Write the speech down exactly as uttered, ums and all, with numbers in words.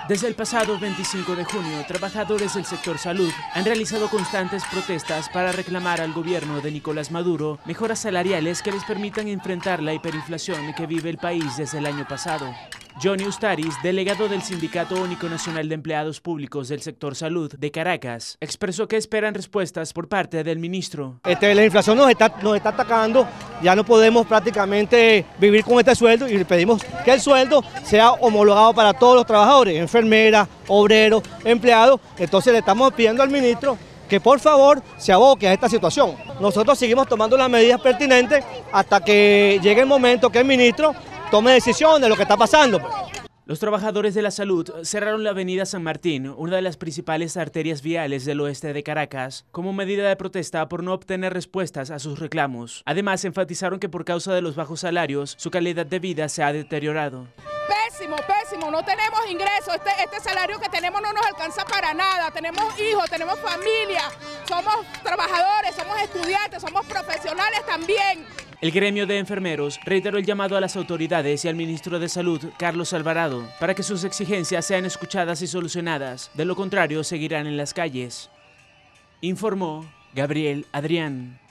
Desde el pasado veinticinco de junio, trabajadores del sector salud han realizado constantes protestas para reclamar al gobierno de Nicolás Maduro mejoras salariales que les permitan enfrentar la hiperinflación que vive el país desde el año pasado. Johnny Ustaris, delegado del Sindicato Único Nacional de Empleados Públicos del Sector Salud de Caracas, expresó que esperan respuestas por parte del ministro. Este, la inflación nos está, nos está atacando, ya no podemos prácticamente vivir con este sueldo y pedimos que el sueldo sea homologado para todos los trabajadores, enfermeras, obreros, empleados. Entonces le estamos pidiendo al ministro que por favor se aboque a esta situación. Nosotros seguimos tomando las medidas pertinentes hasta que llegue el momento que el ministro tome decisión de lo que está pasando. Los trabajadores de la salud cerraron la avenida San Martín, una de las principales arterias viales del oeste de Caracas, como medida de protesta por no obtener respuestas a sus reclamos. Además, enfatizaron que por causa de los bajos salarios, su calidad de vida se ha deteriorado. Pésimo, pésimo, no tenemos ingresos, este, este salario que tenemos no nos alcanza para nada, tenemos hijos, tenemos familia, somos trabajadores, somos estudiantes, somos profesionales también. El gremio de enfermeros reiteró el llamado a las autoridades y al ministro de Salud, Carlos Alvarado, para que sus exigencias sean escuchadas y solucionadas, de lo contrario seguirán en las calles. Informó Gabriel Adrián.